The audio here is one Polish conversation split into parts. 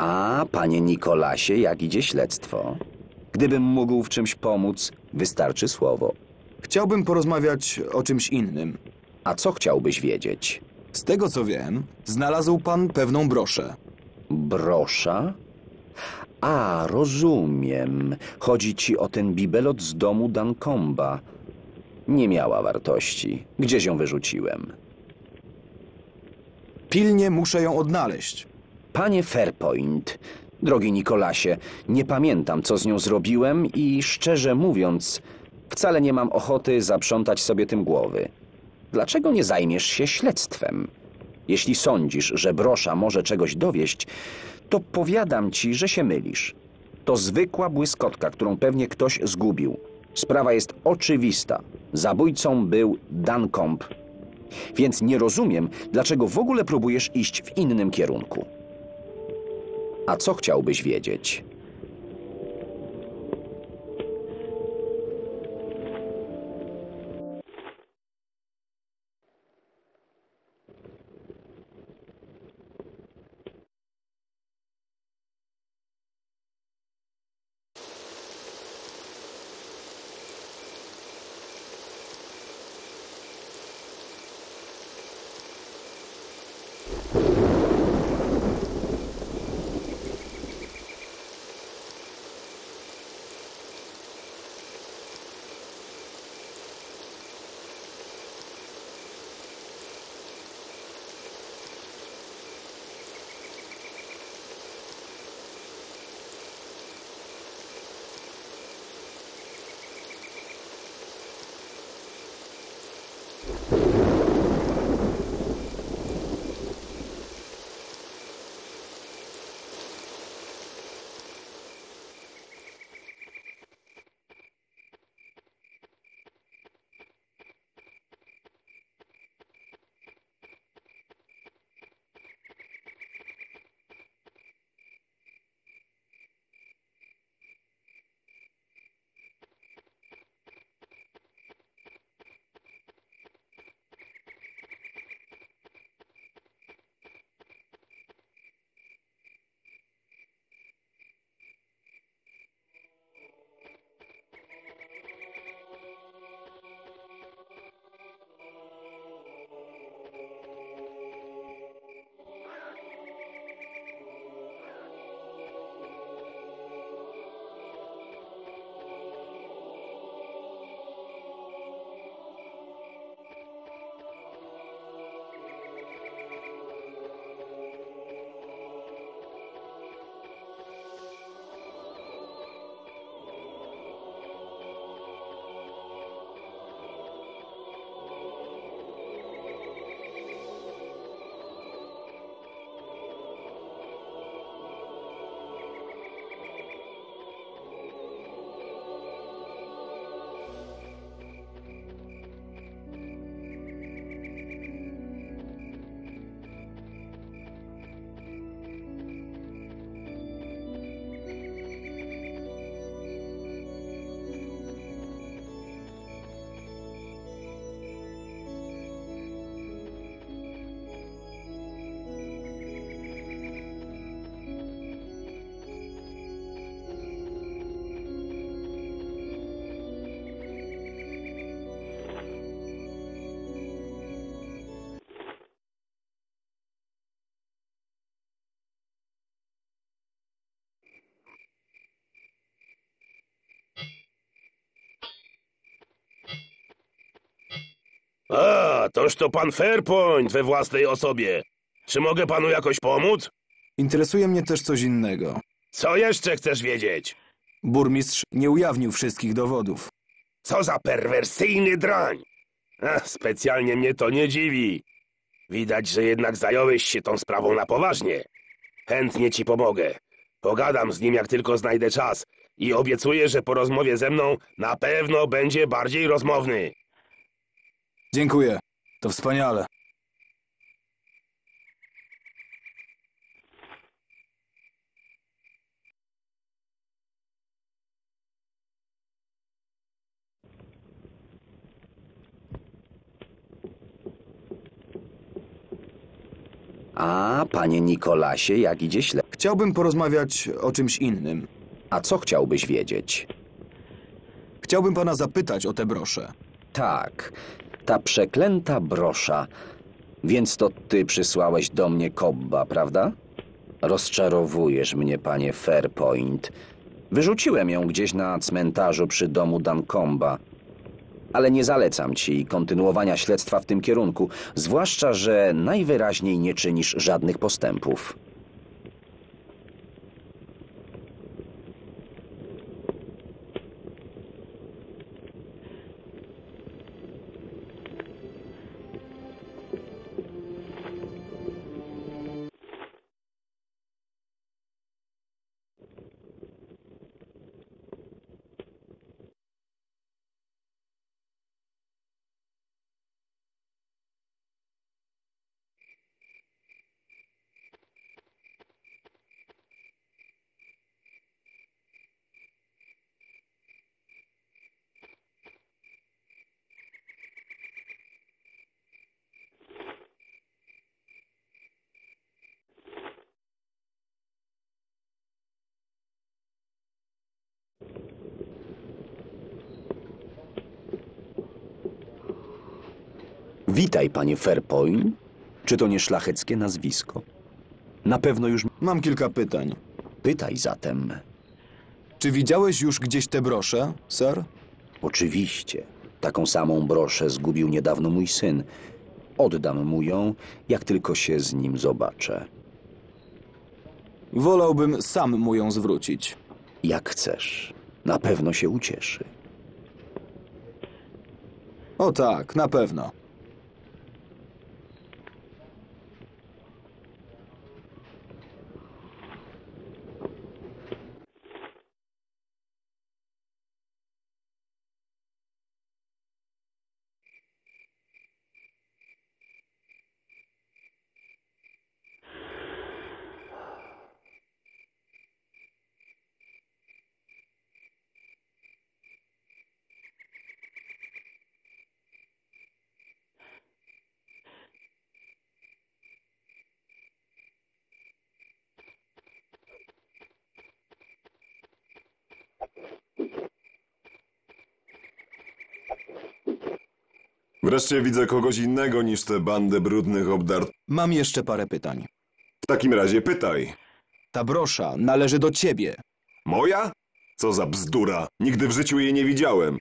A, panie Nikolasie, jak idzie śledztwo? Gdybym mógł w czymś pomóc, wystarczy słowo. Chciałbym porozmawiać o czymś innym. A co chciałbyś wiedzieć? Z tego co wiem, znalazł pan pewną broszę. Brosza? A, rozumiem. Chodzi ci o ten bibelot z domu Duncomba. Nie miała wartości. Gdzieś ją wyrzuciłem? Pilnie muszę ją odnaleźć. Panie Fairpoint, drogi Nikolasie, nie pamiętam, co z nią zrobiłem i szczerze mówiąc, wcale nie mam ochoty zaprzątać sobie tym głowy. Dlaczego nie zajmiesz się śledztwem? Jeśli sądzisz, że brosza może czegoś dowieść, to powiadam ci, że się mylisz. To zwykła błyskotka, którą pewnie ktoś zgubił. Sprawa jest oczywista. Zabójcą był Duncombe. Więc nie rozumiem, dlaczego w ogóle próbujesz iść w innym kierunku. A co chciałbyś wiedzieć? A, toż to pan Fairpoint we własnej osobie. Czy mogę panu jakoś pomóc? Interesuje mnie też coś innego. Co jeszcze chcesz wiedzieć? Burmistrz nie ujawnił wszystkich dowodów. Co za perwersyjny drań! Specjalnie mnie to nie dziwi. Widać, że jednak zająłeś się tą sprawą na poważnie. Chętnie ci pomogę. Pogadam z nim, jak tylko znajdę czas i obiecuję, że po rozmowie ze mną na pewno będzie bardziej rozmowny. Dziękuję. To wspaniale. A, panie Nikolasie, jak idzie śledztwo? Chciałbym porozmawiać o czymś innym. A co chciałbyś wiedzieć? Chciałbym pana zapytać o tę broszę. Tak, ta przeklęta brosza. Więc to ty przysłałeś do mnie Kobba, prawda? Rozczarowujesz mnie, panie Fairpoint. Wyrzuciłem ją gdzieś na cmentarzu przy domu Duncomba. Ale nie zalecam ci kontynuowania śledztwa w tym kierunku, zwłaszcza, że najwyraźniej nie czynisz żadnych postępów. Witaj, panie Fairpoint. Czy to nie szlacheckie nazwisko? Na pewno już... Mam kilka pytań. Pytaj zatem. Czy widziałeś już gdzieś tę broszę, sir? Oczywiście. Taką samą broszę zgubił niedawno mój syn. Oddam mu ją, jak tylko się z nim zobaczę. Wolałbym sam mu ją zwrócić. Jak chcesz. Na pewno się ucieszy. O tak, na pewno. Wreszcie widzę kogoś innego niż tę bandę brudnych obdart. Mam jeszcze parę pytań. W takim razie pytaj. Ta brosza należy do ciebie. Moja? Co za bzdura. Nigdy w życiu jej nie widziałem.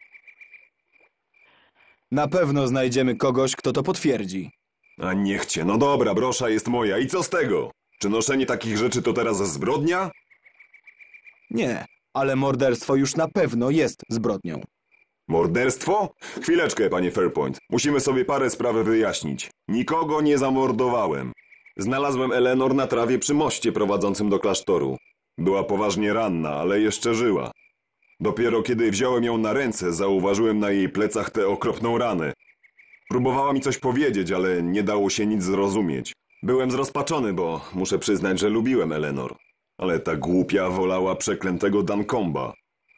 Na pewno znajdziemy kogoś, kto to potwierdzi. A niech cię. No dobra, brosza jest moja. I co z tego? Czy noszenie takich rzeczy to teraz zbrodnia? Nie, ale morderstwo już na pewno jest zbrodnią. Morderstwo? Chwileczkę, panie Fairpoint. Musimy sobie parę spraw wyjaśnić. Nikogo nie zamordowałem. Znalazłem Eleanor na trawie przy moście prowadzącym do klasztoru. Była poważnie ranna, ale jeszcze żyła. Dopiero kiedy wziąłem ją na ręce, zauważyłem na jej plecach tę okropną ranę. Próbowała mi coś powiedzieć, ale nie dało się nic zrozumieć. Byłem zrozpaczony, bo muszę przyznać, że lubiłem Eleanor. Ale ta głupia wolała przeklętego Duncomba.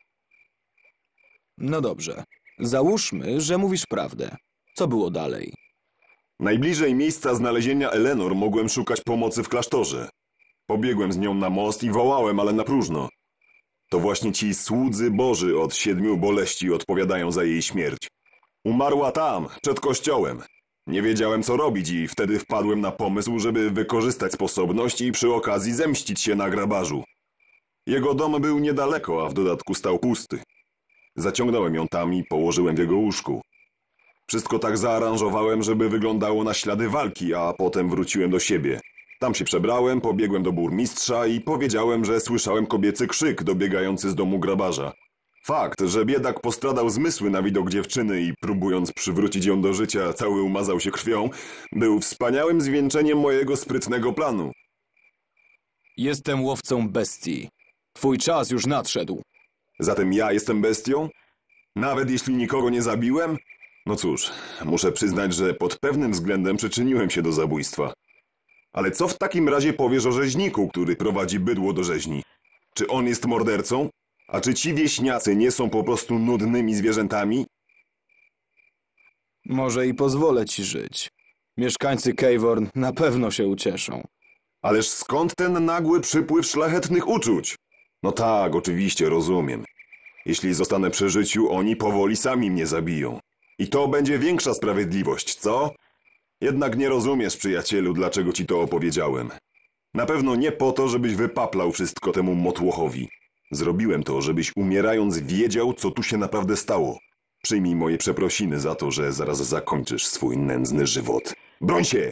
No dobrze. Załóżmy, że mówisz prawdę. Co było dalej? Najbliżej miejsca znalezienia Eleanor mogłem szukać pomocy w klasztorze. Pobiegłem z nią na most i wołałem, ale na próżno. To właśnie ci słudzy Boży od 7 boleści odpowiadają za jej śmierć. Umarła tam, przed kościołem. Nie wiedziałem, co robić i wtedy wpadłem na pomysł, żeby wykorzystać sposobność i przy okazji zemścić się na grabarzu. Jego dom był niedaleko, a w dodatku stał pusty. Zaciągnąłem ją tam i położyłem w jego łóżku. Wszystko tak zaaranżowałem, żeby wyglądało na ślady walki, a potem wróciłem do siebie. Tam się przebrałem, pobiegłem do burmistrza i powiedziałem, że słyszałem kobiecy krzyk dobiegający z domu grabarza. Fakt, że biedak postradał zmysły na widok dziewczyny i próbując przywrócić ją do życia, cały umazał się krwią, był wspaniałym zwieńczeniem mojego sprytnego planu. Jestem łowcą bestii. Twój czas już nadszedł. Zatem ja jestem bestią? Nawet jeśli nikogo nie zabiłem? No cóż, muszę przyznać, że pod pewnym względem przyczyniłem się do zabójstwa. Ale co w takim razie powiesz o rzeźniku, który prowadzi bydło do rzeźni? Czy on jest mordercą? A czy ci wieśniacy nie są po prostu nudnymi zwierzętami? Może i pozwolę ci żyć. Mieszkańcy Cavorn na pewno się ucieszą. Ależ skąd ten nagły przypływ szlachetnych uczuć? No tak, oczywiście, rozumiem. Jeśli zostanę przy życiu, oni powoli sami mnie zabiją. I to będzie większa sprawiedliwość, co? Jednak nie rozumiesz, przyjacielu, dlaczego ci to opowiedziałem. Na pewno nie po to, żebyś wypaplał wszystko temu motłochowi. Zrobiłem to, żebyś umierając wiedział, co tu się naprawdę stało. Przyjmij moje przeprosiny za to, że zaraz zakończysz swój nędzny żywot. Broń się!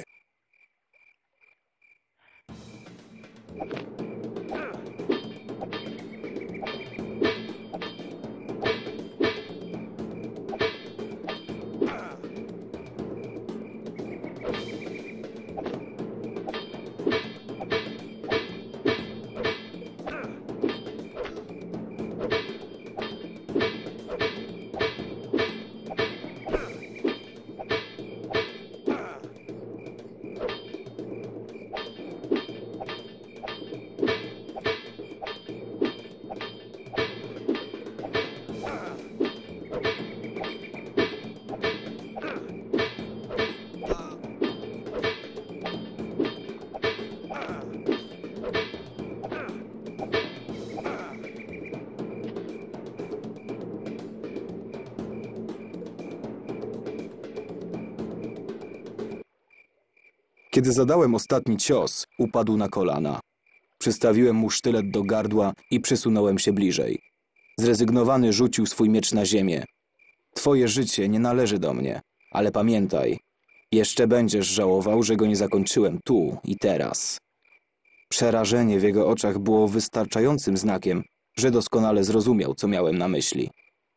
Kiedy zadałem ostatni cios, upadł na kolana. Przystawiłem mu sztylet do gardła i przysunąłem się bliżej. Zrezygnowany rzucił swój miecz na ziemię. Twoje życie nie należy do mnie, ale pamiętaj, jeszcze będziesz żałował, że go nie zakończyłem tu i teraz. Przerażenie w jego oczach było wystarczającym znakiem, że doskonale zrozumiał, co miałem na myśli.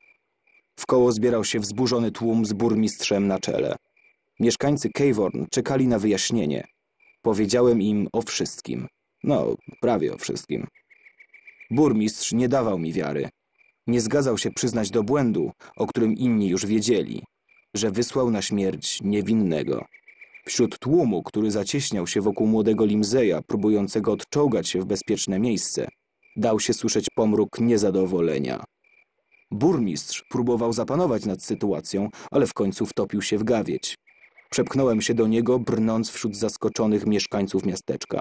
Wkoło zbierał się wzburzony tłum z burmistrzem na czele. Mieszkańcy Cavorn czekali na wyjaśnienie. Powiedziałem im o wszystkim. No, prawie o wszystkim. Burmistrz nie dawał mi wiary. Nie zgadzał się przyznać do błędu, o którym inni już wiedzieli, że wysłał na śmierć niewinnego. Wśród tłumu, który zacieśniał się wokół młodego Limseya, próbującego odczołgać się w bezpieczne miejsce, dał się słyszeć pomruk niezadowolenia. Burmistrz próbował zapanować nad sytuacją, ale w końcu wtopił się w gawieć. Przepchnąłem się do niego, brnąc wśród zaskoczonych mieszkańców miasteczka.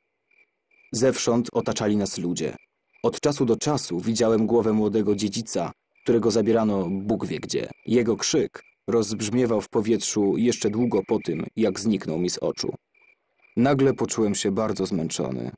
Zewsząd otaczali nas ludzie. Od czasu do czasu widziałem głowę młodego dziedzica, którego zabierano Bóg wie gdzie. Jego krzyk rozbrzmiewał w powietrzu jeszcze długo po tym, jak zniknął mi z oczu. Nagle poczułem się bardzo zmęczony.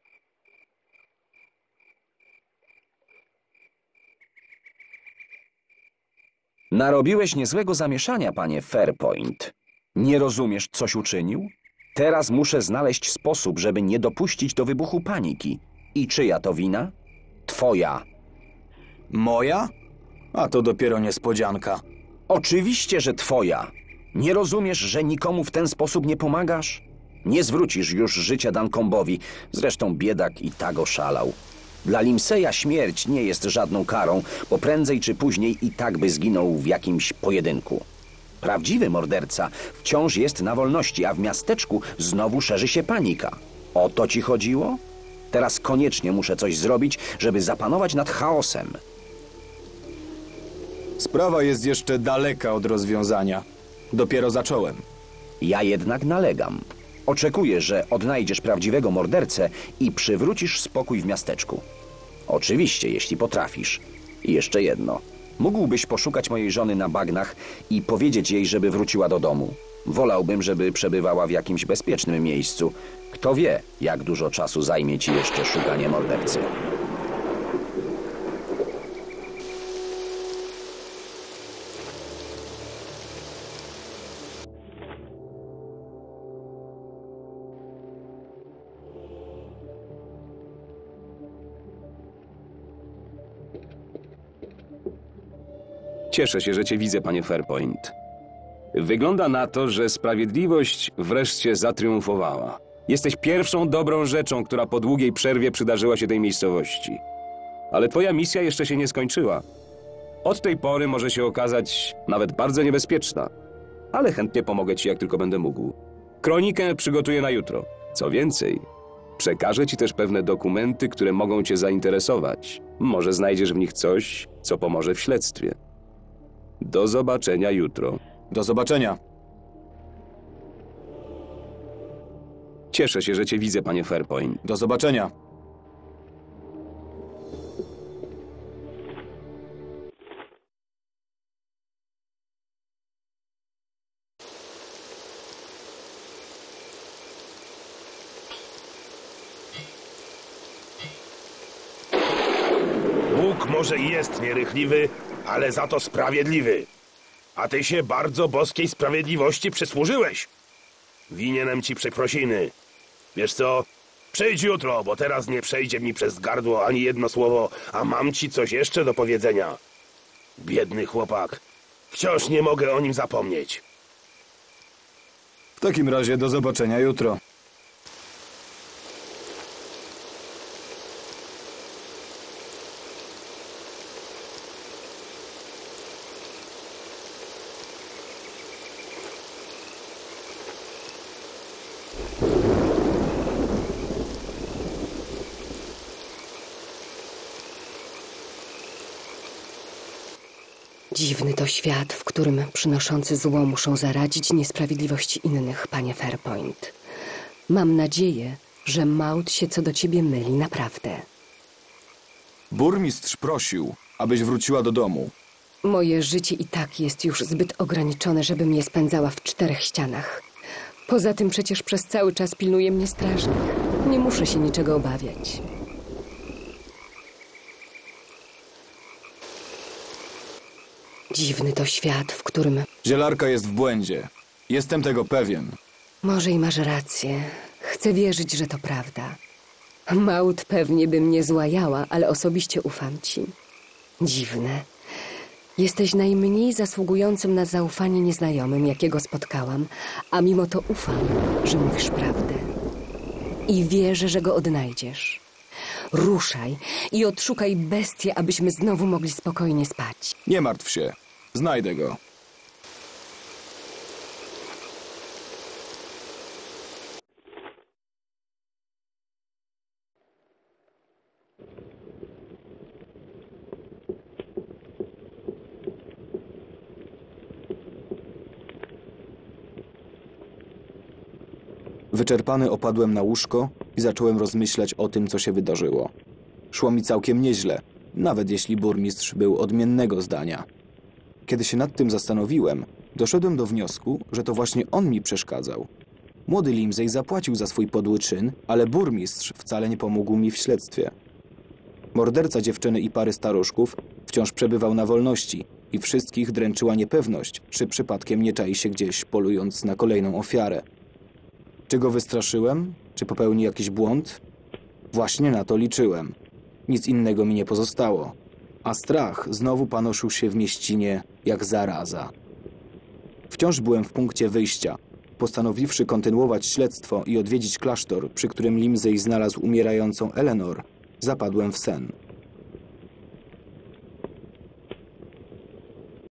Narobiłeś niezłego zamieszania, panie Fairpoint. Nie rozumiesz, coś uczynił? Teraz muszę znaleźć sposób, żeby nie dopuścić do wybuchu paniki. I czyja to wina? Twoja. Moja? A to dopiero niespodzianka. Oczywiście, że twoja. Nie rozumiesz, że nikomu w ten sposób nie pomagasz? Nie zwrócisz już życia Duncombowi. Zresztą biedak i tak oszalał. Dla Limseya śmierć nie jest żadną karą, bo prędzej czy później i tak by zginął w jakimś pojedynku. Prawdziwy morderca wciąż jest na wolności, a w miasteczku znowu szerzy się panika. O to ci chodziło? Teraz koniecznie muszę coś zrobić, żeby zapanować nad chaosem. Sprawa jest jeszcze daleka od rozwiązania. Dopiero zacząłem. Ja jednak nalegam. Oczekuję, że odnajdziesz prawdziwego mordercę i przywrócisz spokój w miasteczku. Oczywiście, jeśli potrafisz. I jeszcze jedno. Mógłbyś poszukać mojej żony na bagnach i powiedzieć jej, żeby wróciła do domu. Wolałbym, żeby przebywała w jakimś bezpiecznym miejscu. Kto wie, jak dużo czasu zajmie ci jeszcze szukanie mordercy. Cieszę się, że cię widzę, panie Fairpoint. Wygląda na to, że sprawiedliwość wreszcie zatriumfowała. Jesteś pierwszą dobrą rzeczą, która po długiej przerwie przydarzyła się tej miejscowości. Ale twoja misja jeszcze się nie skończyła. Od tej pory może się okazać nawet bardzo niebezpieczna. Ale chętnie pomogę ci, jak tylko będę mógł. Kronikę przygotuję na jutro. Co więcej, przekażę ci też pewne dokumenty, które mogą cię zainteresować. Może znajdziesz w nich coś, co pomoże w śledztwie. Do zobaczenia jutro. Do zobaczenia. Cieszę się, że cię widzę, panie Fairpoint. Do zobaczenia. Bóg może i jest nierychliwy, ale za to sprawiedliwy. A ty się bardzo boskiej sprawiedliwości przysłużyłeś. Winienem ci przeprosiny. Wiesz co? Przyjdź jutro, bo teraz nie przejdzie mi przez gardło ani jedno słowo, a mam ci coś jeszcze do powiedzenia. Biedny chłopak. Wciąż nie mogę o nim zapomnieć. W takim razie do zobaczenia jutro. Dziwny to świat, w którym przynoszący zło muszą zaradzić niesprawiedliwości innych, panie Fairpoint. Mam nadzieję, że Maud się co do ciebie myli, naprawdę. Burmistrz prosił, abyś wróciła do domu. Moje życie i tak jest już zbyt ograniczone, żebym je spędzała w 4 ścianach. Poza tym przecież przez cały czas pilnuje mnie strażnik. Nie muszę się niczego obawiać. Dziwny to świat, w którym... Zielarka jest w błędzie. Jestem tego pewien. Może i masz rację. Chcę wierzyć, że to prawda. Maud pewnie by mnie złajała, ale osobiście ufam ci. Dziwne. Jesteś najmniej zasługującym na zaufanie nieznajomym, jakiego spotkałam, a mimo to ufam, że mówisz prawdę. I wierzę, że go odnajdziesz. Ruszaj i odszukaj bestię, abyśmy znowu mogli spokojnie spać. Nie martw się. Znajdę go. Wyczerpany opadłem na łóżko i zacząłem rozmyślać o tym, co się wydarzyło. Szło mi całkiem nieźle, nawet jeśli burmistrz był odmiennego zdania. Kiedy się nad tym zastanowiłem, doszedłem do wniosku, że to właśnie on mi przeszkadzał. Młody Limsey zapłacił za swój podły czyn, ale burmistrz wcale nie pomógł mi w śledztwie. Morderca dziewczyny i pary staruszków wciąż przebywał na wolności i wszystkich dręczyła niepewność, czy przypadkiem nie czai się gdzieś, polując na kolejną ofiarę. Czy go wystraszyłem? Czy popełni jakiś błąd? Właśnie na to liczyłem. Nic innego mi nie pozostało. A strach znowu panoszył się w mieścinie jak zaraza. Wciąż byłem w punkcie wyjścia. Postanowiwszy kontynuować śledztwo i odwiedzić klasztor, przy którym Limsey znalazł umierającą Eleanor, zapadłem w sen.